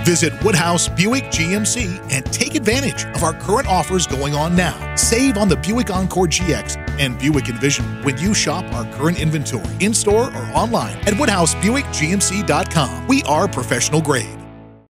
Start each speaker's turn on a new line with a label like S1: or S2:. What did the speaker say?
S1: Visit Woodhouse Buick GMC and take advantage of our current offers going on now. Save on the Buick Encore GX and Buick Envision when you shop our current inventory in-store or online at WoodhouseBuickGMC.com. We are professional grade.